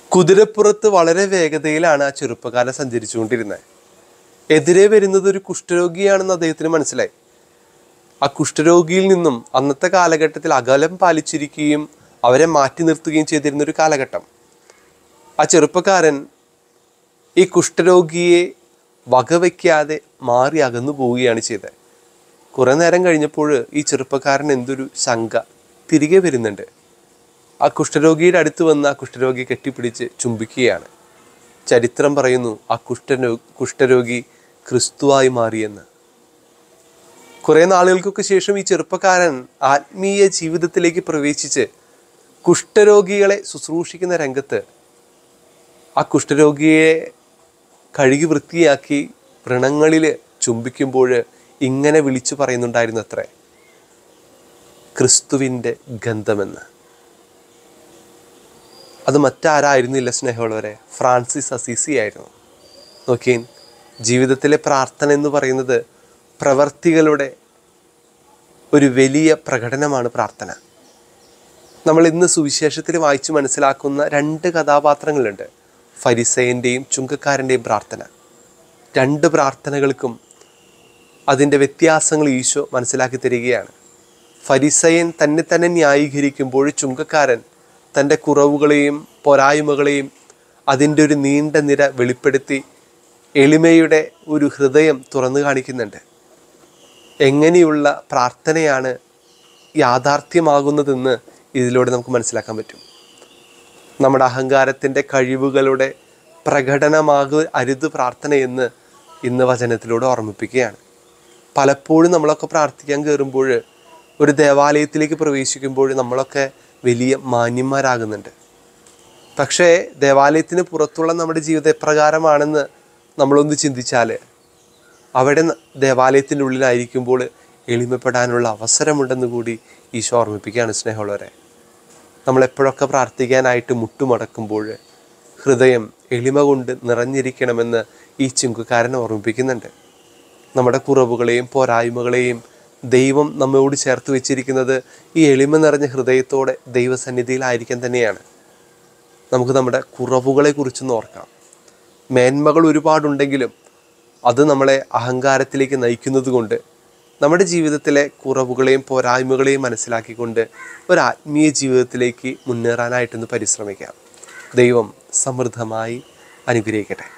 കുതിരപ്പുറത്ത് വളരെ വേഗതയിലാണ് ആ ചെറുപ്പക്കാരൻ സഞ്ചരിച്ചുകൊണ്ടിരുന്നത്. എതിരെ വരുന്നത് ഒരു കുഷ്ഠരോഗിയാണെന്ന് അദ്ദേഹത്തിന് മനസ്സിലായി. ആ കുഷ്ഠരോഗിയിൽ നിന്നും അന്നത്തെ കാലഘട്ടത്തിൽ അകലം പാലിച്ചിരിക്കുകയും അവരെ മാറ്റി നിർത്തുകയും ചെയ്തിരുന്ന ഒരു കാലഘട്ടം. ആ ചെറുപ്പക്കാരൻ ഈ കുഷ്ഠരോഗിയെ വകവയ്ക്കാതെ മാറി അകന്നു പോവുകയാണ് ചെയ്തത്. കുറെ നേരം കഴിഞ്ഞപ്പോൾ ഈ ചെറുപ്പക്കാരൻ എന്തൊരു ശങ്ക തിരികെ വരുന്നുണ്ട്. ആ കുഷ്ഠരോഗിയുടെ അടുത്ത് വന്ന് ആ കുഷ്ഠരോഗിയെ കെട്ടിപ്പിടിച്ച് ചുംബിക്കുകയാണ്. ചരിത്രം പറയുന്നു ആ കുഷ്ഠരോഗി ക്രിസ്തുവായി മാറിയെന്ന്. കുറെ നാളുകൾക്കൊക്കെ ശേഷം ഈ ചെറുപ്പക്കാരൻ ആത്മീയ ജീവിതത്തിലേക്ക് പ്രവേശിച്ച് കുഷ്ഠരോഗികളെ ശുശ്രൂഷിക്കുന്ന രംഗത്ത് ആ കുഷ്ഠരോഗിയെ കഴുകി വൃത്തിയാക്കി വ്രണങ്ങളിൽ ചുംബിക്കുമ്പോൾ ഇങ്ങനെ വിളിച്ചു പറയുന്നുണ്ടായിരുന്നു അത്രേ, ക്രിസ്തുവിൻ്റെ ഗന്ധമെന്ന്. അത് മറ്റാരായിരുന്നില്ല സ്നേഹമുള്ളവരെ, ഫ്രാൻസിസ് അസീസി ആയിരുന്നു. നോക്കിയേ, ജീവിതത്തിലെ പ്രാർത്ഥന എന്ന് പറയുന്നത് പ്രവർത്തികളുടെ ഒരു വലിയ പ്രകടനമാണ് പ്രാർത്ഥന. നമ്മൾ ഇന്ന് സുവിശേഷത്തിൽ വായിച്ച് മനസ്സിലാക്കുന്ന രണ്ട് കഥാപാത്രങ്ങളുണ്ട്, ഫരിസയൻ്റെയും ചുങ്കക്കാരൻ്റെയും പ്രാർത്ഥന. രണ്ട് പ്രാർത്ഥനകൾക്കും അതിൻ്റെ വ്യത്യാസങ്ങൾ ഈശോ മനസ്സിലാക്കി തരികയാണ്. ഫരിസയൻ തന്നെ ന്യായീകരിക്കുമ്പോൾ ചുങ്കക്കാരൻ തൻ്റെ കുറവുകളെയും പോരായ്മകളെയും അതിൻ്റെ ഒരു നീണ്ട നിര വെളിപ്പെടുത്തി എളിമയുടെ ഒരു ഹൃദയം തുറന്നു കാണിക്കുന്നുണ്ട്. എങ്ങനെയുള്ള പ്രാർത്ഥനയാണ് യാഥാർത്ഥ്യമാകുന്നതെന്ന് ഇതിലൂടെ നമുക്ക് മനസ്സിലാക്കാൻ പറ്റും. നമ്മുടെ അഹങ്കാരത്തിൻ്റെ കഴിവുകളുടെ പ്രകടനമാകരുത് പ്രാർത്ഥനയെന്ന് ഇന്ന് വചനത്തിലൂടെ ഓർമ്മിപ്പിക്കുകയാണ്. പലപ്പോഴും നമ്മളൊക്കെ പ്രാർത്ഥിക്കാൻ കയറുമ്പോൾ, ഒരു ദേവാലയത്തിലേക്ക് പ്രവേശിക്കുമ്പോൾ നമ്മളൊക്കെ വലിയ മാന്യന്മാരാകുന്നുണ്ട്. പക്ഷേ ദേവാലയത്തിന് പുറത്തുള്ള നമ്മുടെ ജീവിതം എപ്രകാരമാണെന്ന് നമ്മളൊന്ന് ചിന്തിച്ചാൽ, അവിടെ ദേവാലയത്തിൻ്റെ ഉള്ളിലായിരിക്കുമ്പോൾ എളിമപ്പെടാനുള്ള അവസരമുണ്ടെന്ന് കൂടി ഈശോ ഓർമ്മിപ്പിക്കുകയാണ്. സ്നേഹമുള്ളവരെ, നമ്മളെപ്പോഴൊക്കെ പ്രാർത്ഥിക്കാനായിട്ട് മുട്ടുമടക്കുമ്പോൾ ഹൃദയം എളിമ കൊണ്ട് നിറഞ്ഞിരിക്കണമെന്ന് ഈ ചുങ്കക്കാരൻ ഓർമ്മിപ്പിക്കുന്നുണ്ട്. നമ്മുടെ കുറവുകളെയും പോരായ്മകളെയും ദൈവം നമ്മോട് ചേർത്ത് വെച്ചിരിക്കുന്നത് ഈ എളിമ നിറഞ്ഞ ഹൃദയത്തോടെ ദൈവസന്നിധിയിലായിരിക്കാൻ തന്നെയാണ്. നമുക്ക് നമ്മുടെ കുറവുകളെ കുറിച്ചൊന്ന് ഓർക്കാം. മേന്മകൾ ഒരുപാടുണ്ടെങ്കിലും അത് നമ്മളെ അഹങ്കാരത്തിലേക്ക് നയിക്കുന്നത് കൊണ്ട് നമ്മുടെ ജീവിതത്തിലെ കുറവുകളെയും പോരായ്മകളെയും മനസ്സിലാക്കിക്കൊണ്ട് ഒരു ആത്മീയ ജീവിതത്തിലേക്ക് മുന്നേറാനായിട്ടൊന്ന് പരിശ്രമിക്കാം. ദൈവം സമൃദ്ധമായി അനുഗ്രഹിക്കട്ടെ.